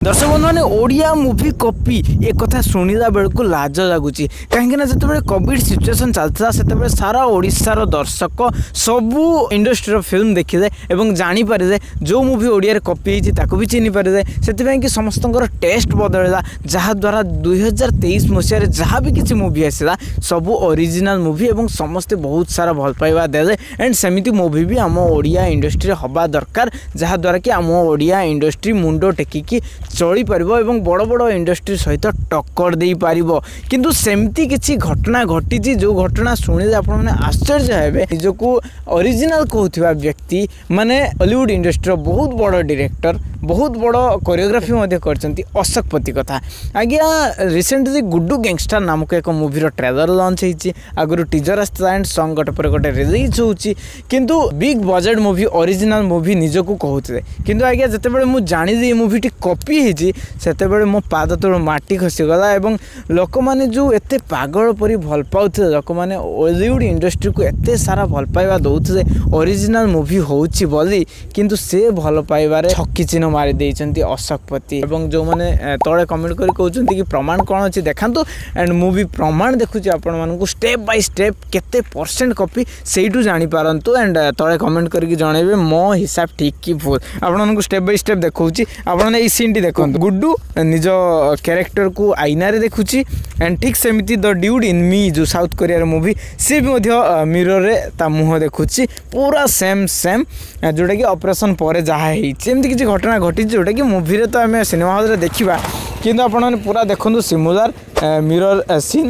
दर्शक बंधु मैंने ओडिया मूवी कॉपी एक कथा शुणा बेलू लाज लगुच कहीं जो कोविड सिचुएसन चलता से सारा ओडिशार दर्शक सबू इंडस्ट्री फिल्म देखिदे एवं जानीपारे जो मूवी ओडिया कॉपी होती भी चिन्ह पारे से कि समस्त टेस्ट बदलला जहाद्वारा 2023 मसीह जहाँ भी किसी मूवी आसला सबू ओरिजिनल मूवी एवं समस्ते बहुत सारा भल पाइबा दे एंड सेमिति मूवी भी आम ओडिया इंडस्ट्री हवा दरकार जहाद्वारा कि आम ओडिया इंडस्ट्री मुंड टेकिकी चली पार बड़ बड़ इंडस्ट्री सहित टक्कर दे पार किंतु सेमती किसी घटना घटी जो घटना शुणिले आपने आश्चर्य हे निजक ओरिजिनल कहूथिबा व्यक्ति माने हॉलीवुड इंडस्ट्री बहुत बड़ डायरेक्टर बहुत बड़ कोरियोग्राफी करछंती अशोकपति कथा आज्ञा रिसेंटली गुड्डू गैंगस्टर नामक एक मूवीर ट्रेलर लॉन्च होती आगुरी टीजर आसता एंड सॉन्ग गोटे पर गोटे रिलीज होची किंतु big budget movie original movie निजको कहूते किंतु आज्ञा जितेबाला मुझे जानी मूवीटी कॉपी होती से मो पाद तलू माटी खसीगला और लोक मैंने जो एते पागल परी भल पाते लोक मैंने हॉलीवुड इंडस्ट्री को एते सारा भल पाइबा दौते ओरिजिनल मूवी होची बोली किंतु से भल पाइबारे छक्की चिन्ह मारी देइचंती अशोकपति एवं जो मैंने तले कमेंट करी कहउचंती कि प्रमाण कौन अच्छी देखांतु एंड मूवी प्रमाण देखुची आपण मानकु स्टेप बाय स्टेप केते परसेंट कॉपी सेइटू जानि पारंतु एंड तले कमेंट करके जणेबे मो हिसाब ठीक कि भूल आपण मानकु स्टेप बाय स्टेप देखौची आपण ए सीन टी देखंतु गुड्डू निज कैरेक्टर को आईना रे देखुची एंड ठीक सेमिति द ड्यूड इन मी जो साउथ कोरिया मूवी सी भी मध्य मिरर रे ता मुह देखुची पूरा सेम सेम जोटा कि ऑपरेशन पर जहाँ होती किसी घटना घटी जोटा कि मूवी रे तो आम सिनेमा हॉल रे देखा किंतु आपण पूरा देखो सिमुलर मिरर सीन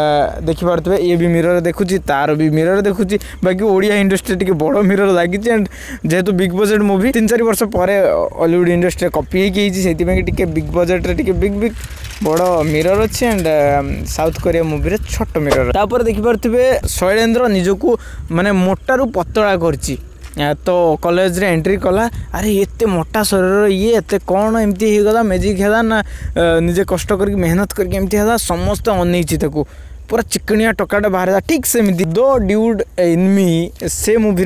देखिपे ये भी मिरर देखुची तार भी मिरर देखुची बाकी ओडिया इंडस्ट्री टी बड़ मिरर लगी एंड जेहेतु बिग बजेट मूवी 3-4 वर्ष पर हॉलीवुड इंडस्ट्री कॉपी होती बिग बजेट रे बिग बिग बड़ मिरर अच्छे एंड साउथ कोरिया मूवी रे छोट मिरर तापर देखिपे शैलेंद्र निजको माने मोटारू पतला करची तो कॉलेज रे एंट्री कला अरे एते मोटा शरीर ये एते कौन एमती होगला मैजिक है ना निजे कष्ट करके मेहनत करके एमती है समस्त अनईची पूरा चिकनिया टकाटा बाहर ठीक सेमती दो ड्यूड इन मी से मूवी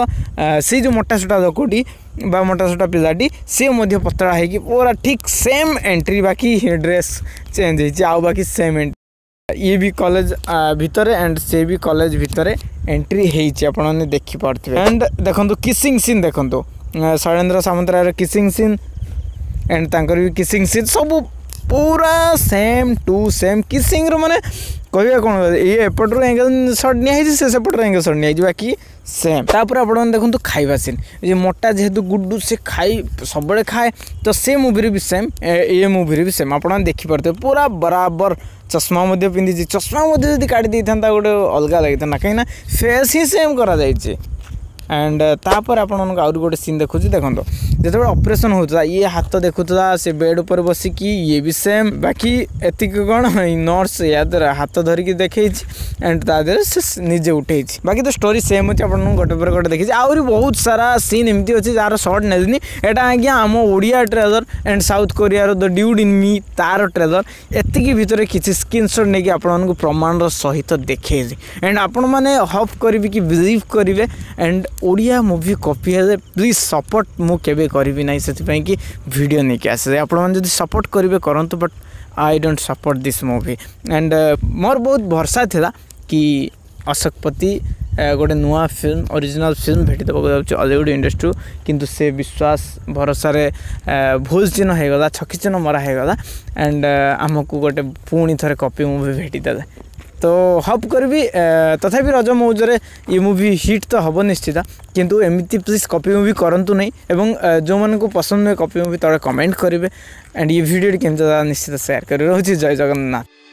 से जो मोटा सोटा लोकटी बा मोटा सोटा पिलाटी सी पतला है पूरा ठीक सेम एंट्री बाकी ड्रेस चेंज हो बाकी सेम एंट्री ये भी कॉलेज भितर एंड से भी कॉलेज भितर एंट्री होती आपने देखिपे एंड देखो किसिंग सीन देखो Shailendra Samantaray kissing scene and तांकर भी किसिंग सीन सब पूरा सेम टू सेम किसिंग माने कहवा कौन ये एपटर एंगल सर्ट नहीं से सेपटर एंगल सर्ट नहीं बाकी सेम तापर आप देखो खाइबा सीन ये मोटा जेहेतु गुड्डू से खाई सब खाए तो से मूवी भी सेम ये मूवी भी सेम आप देखिपे पूरा बराबर चश्मा पिंधि चश्मा जब काटी था गोटे अलग लगी था कहीं फेस ही सेम करा एंड तापर आप गोटे सीन देखुँ देखो जो ऑपरेशन होता ये हाथ देखुला से बेड पर बसिकी ये भी सेम बाकी एतिक कौन नर्स या हाथ धरिकी देखे एंड तादर से निजे उठे बाकी तो स्टोरी सेम अच्छे आप गोटे पर गोटे देखी आहरी बहुत सारा सीन एमती अच्छे जार सर्ट नेलिनी एटा आज्ञा आम Odia trailer and South Korea the dude in me तार ट्रेलर एतिकी भितर किसी स्क्रीनशॉट नहीं आपण प्रमाण सहित देखे एंड आपण मैंने होप करी कि बिलीव करेंगे एंड ओडिया मूवी कॉपी है प्लीज सपोर्ट मु केबे करी ना से कि वीडियो नहीं कि आसे आप सपोर्ट करेंगे करंतु but I don't support this movie and मोर बहुत भरोसा था कि अशोकपति गोटे नुआ फिल्म ओरिजिनल फिल्म भेटी देवाक हॉलीवुड इंडस्ट्री किंतु से विश्वास भरोसा भूल चिन्ह होगला छकी चिन्ह मरा होगला एंड आमको गोटे पुणी थे कॉपी मूवी भेटीदे तो होप करी तथापि रज मौजरे ये मूवी हिट तो हम निश्चित किंतु एमती प्लीज कॉपी मूवी करंतु नहीं एवं जो मन को पसंद हुए कॉपी मूवी तले कमेंट करेंगे एंड ये वीडियो केमती निश्चित शेयर कर रही जय जगन्नाथ।